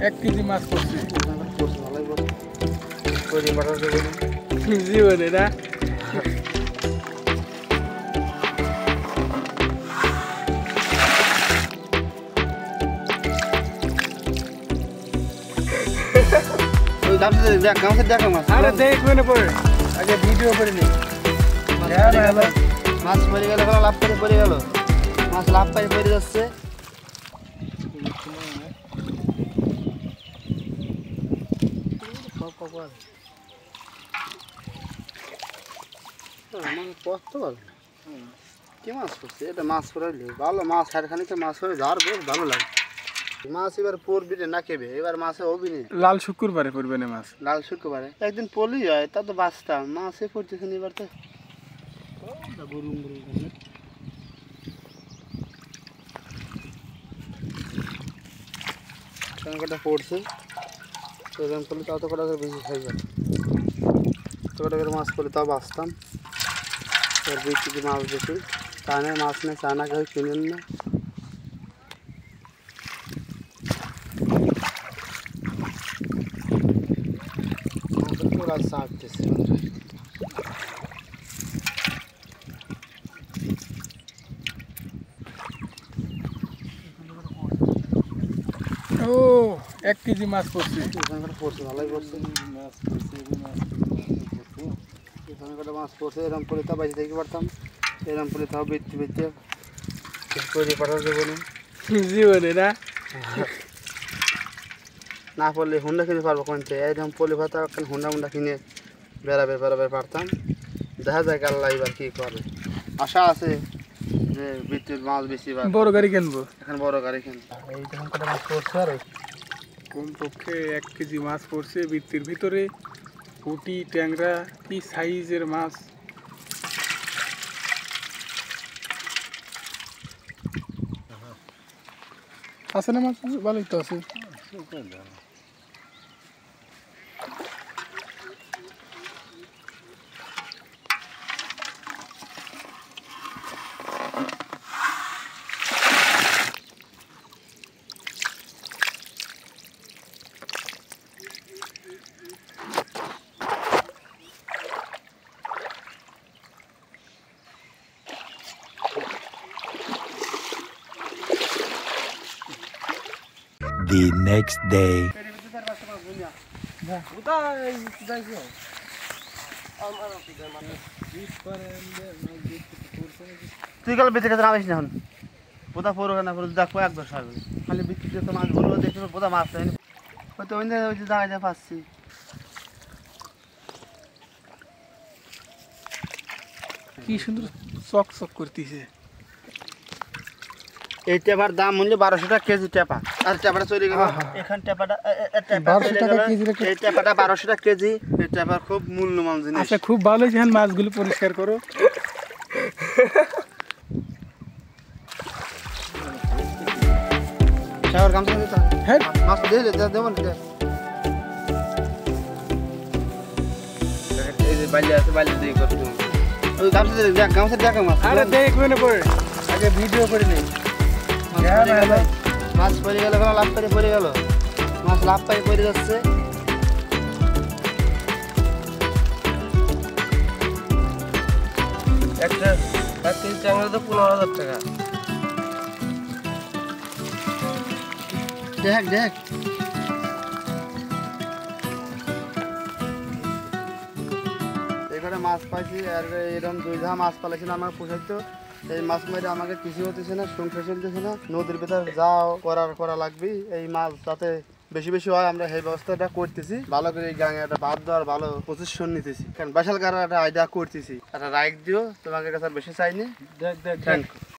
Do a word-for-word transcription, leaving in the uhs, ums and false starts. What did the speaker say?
এক কেজি মাছ করছি জীবনে না আরে দেখবে না পরে আগে ভিডিও করে নি মাছ পড়ে গেল লাভ করে পড়ে গেল মাছ লাভ পাই পড়ে যাচ্ছে কি মাছ পড়ছে এটা মাছ পড়াইলে ভালো মাছ হারখানিতে মাছ পড়ে যার বেশ ভালো লাগে মাছ এবার পড়বি না কেবে এবার মাছে অভিনে লাল শুক্রবারে পড়বে না মাছ লাল শুক্রবারে একদিন পলি হয় তা তো বাঁচতাম মাছে পড়তেছে এবার তো গরুম গরুম কটা পড়ছে এরকম করলে তাও তো কটা করে বেশি খাই যাবে তো কটা করে মাছ পড়লে তাও বাঁচতাম এর বৃষ্টিতে মাছ দেখি চায়না মাছ নেই চায়না কেউ কিনেন না ও এক কেজি মাছ পড়ছে পড়ছে ভালোই পড়ছে মাছ পড়ছে এখানে কটা মাছ পড়ছে এরকম করে তা বাঁচে দেখতে পারতাম এরকম করে তাও বেচতে বেচতে করে পাঠাতে দেবো না জীবনে না না পড়লে হুন্ডা কিনে পারবো কোনতে একদম পলি ভাতা হুন্ডা মুন্ডা কিনে বেড়াবে বেড়াবে পারতাম দেখা যায় আল্লাহ এবার কী করে আশা আছে যে বিদ্যুৎ মাছ বেশি বড় গাড়ি কিনবো এখন বড় গাড়ি কিনবো এই যখন কটা মাছ পড়ছে আর কমপক্ষে এক কেজি মাছ পড়ছে বৃত্তির ভিতরে পুঁটি ট্যাংরা কি সাইজের মাছ আছে না মাছ ভালোই তো আছে The next day. তুই কাল বেঁচে গেছে নামিস না এখন বোধা পড়ো না পড়ো দেখো এক দশ হবে খালি বিক্রি তো মাছ বলবো দেখতে বোধা মাছ হয়নি হয়তো ওই ওই যে জায়গায় পাচ্ছি কি সুন্দর চক চক করতেছে এই টেপার দাম মূল্য বারোশো টাকা কেজি টেপা আর টেপাটা চলে গেল এখান টেপাটা এই টেপাটা বারোশো টাকা কেজি এই টেপার খুব মূল্যবান জিনিস আচ্ছা খুব ভালো যখন মাছগুলো পরিষ্কার করো শাওয়ার গামছা দিতে হ্যাঁ মাছ দিয়ে দে দেবো না এই যে বাইলে আছে বাইলে দিয়ে করতে ওই গামছা দিয়ে দেখ গামছা দেখ মাছ আরে দেখবে না পরে আগে ভিডিও করে নেই মাছ পড়ে গেল লাভ পাই পড়ে গেল মাছ লাভ পাই পড়ে যাচ্ছে একটা এক কেজি ট্যাংরা তো পনেরো হাজার টাকা দেখ দেখ এখানে মাছ পাইছি আর এরকম দুই ধা মাছ পালাইছিল আমার পোষাইতো এই মাছ মেরে আমাকে কিছু হতেছে না সংসার চলতেছে না নদীর ভিতর যাও করার করা লাগবে এই মাছ যাতে বেশি বেশি হয় আমরা সেই ব্যবস্থাটা করতেছি ভালো করে এই গাঙে একটা বাদ দেওয়ার ভালো পজিশন নিতেছি কারণ বাসাল কারণ একটা আইডিয়া করতেছি একটা রাইট দিও তোমাকে কাছে বেশি চাইনি দেখ দেখ থ্যাংক